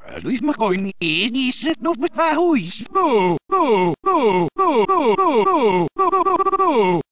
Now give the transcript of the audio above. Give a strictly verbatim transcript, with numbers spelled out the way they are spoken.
Luis McCoy is het nog met waar hoe is? Oh, oh, oh, oh, oh, oh, oh, oh, oh, oh.